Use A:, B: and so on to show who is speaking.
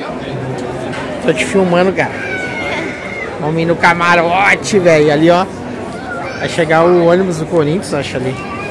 A: Tô te filmando, cara. Vamos ir no camarote, velho. Ali, ó. Vai chegar o ônibus do Corinthians, acho ali.